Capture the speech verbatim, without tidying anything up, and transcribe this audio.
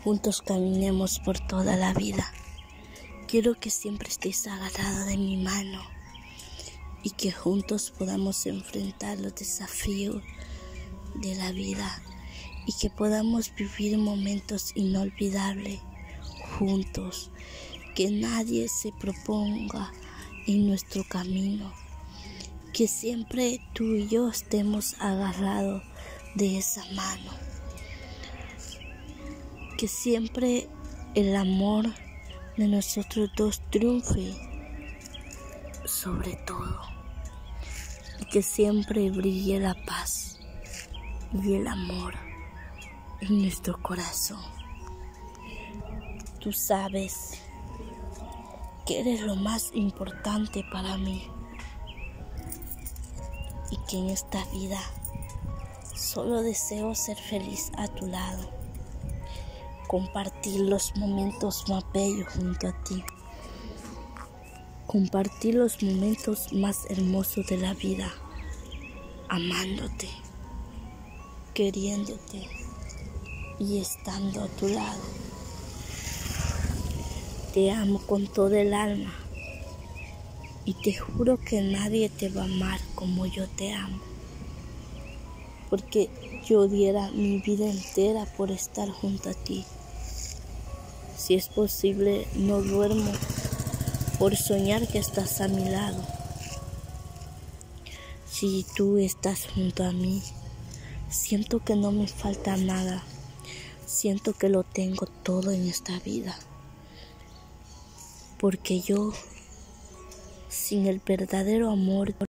juntos caminemos por toda la vida. Quiero que siempre estés agarrado de mi mano y que juntos podamos enfrentar los desafíos de la vida y que podamos vivir momentos inolvidables juntos, que nadie se proponga en nuestro camino, que siempre tú y yo estemos agarrados de esa mano, que siempre el amor de nosotros dos triunfe sobre todo y que siempre brille la paz y el amor en nuestro corazón. Tú sabes que eres lo más importante para mí y que en esta vida solo deseo ser feliz a tu lado, compartir los momentos más bellos junto a ti, compartir los momentos más hermosos de la vida, amándote, queriéndote y estando a tu lado. Te amo con todo el alma y te juro que nadie te va a amar como yo te amo, porque yo diera mi vida entera por estar junto a ti. Si es posible, no duermo por soñar que estás a mi lado. Si tú estás junto a mí, siento que no me falta nada. Siento que lo tengo todo en esta vida. Porque yo, sin el verdadero amor